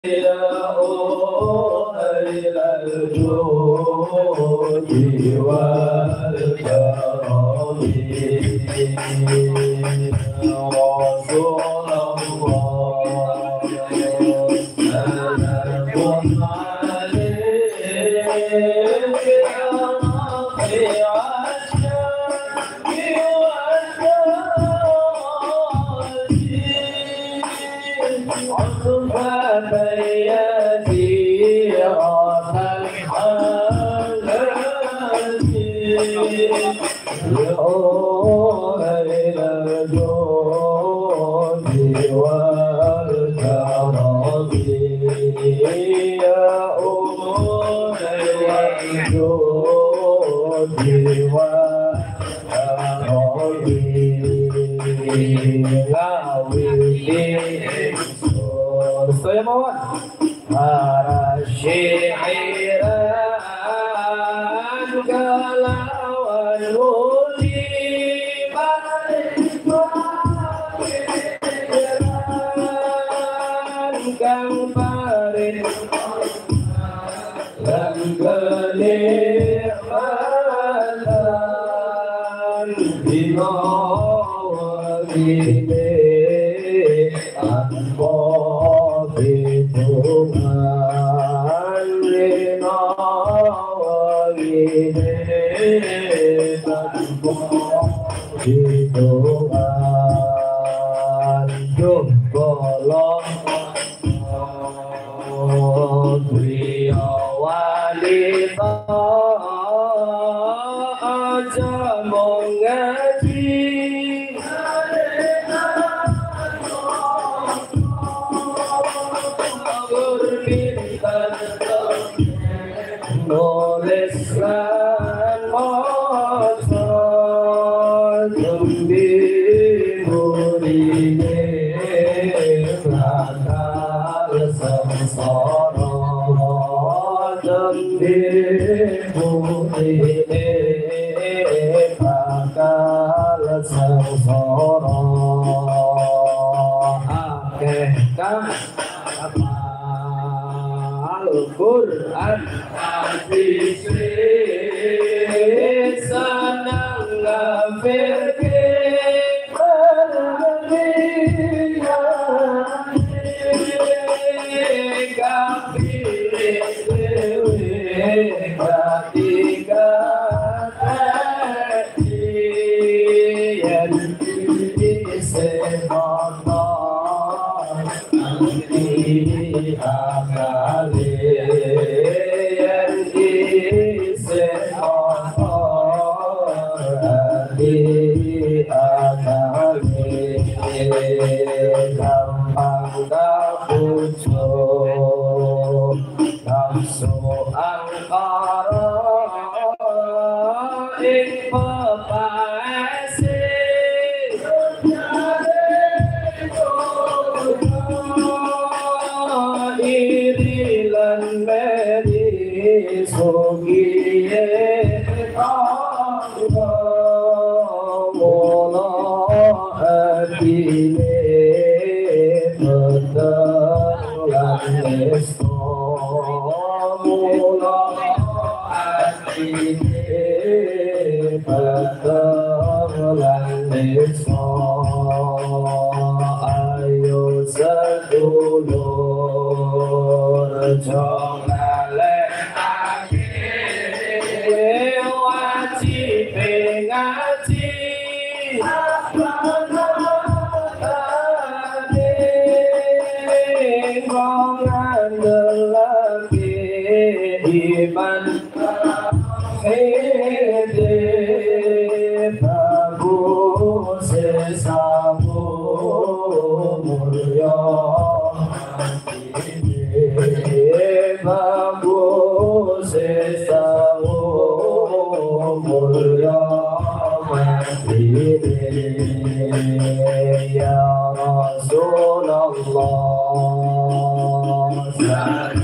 إلى الجود والكرم رسول الله سلام عليك يا رفيع الشرق والدرجات عطف بيسيرة الحلال يؤول إلى الجود والكرم يؤول إلى الجود والكرم saya mohon para syairan kalawan musibah kang paring lan kenikmatan dina wagine anpo Tuhan lina wagine tanpa Tuhan jumbolong beliau wanita aja mengaji nuliskan maca tembi murine bakal sengsara tembi murine bakal sengsara akeh kang Al-Quran hadis senang ngafirke berlian kafir dewe ketika yang disebakan di akali gampang kapucuk nafsu angkara ing pepaese iri lan meri sugiye Adile betelan esto mula adile betelan esto ayo sedulur jongale ake wajib ngaji iman hede bagus sesamu mulya bagus sesamu mulya ya Rasulullah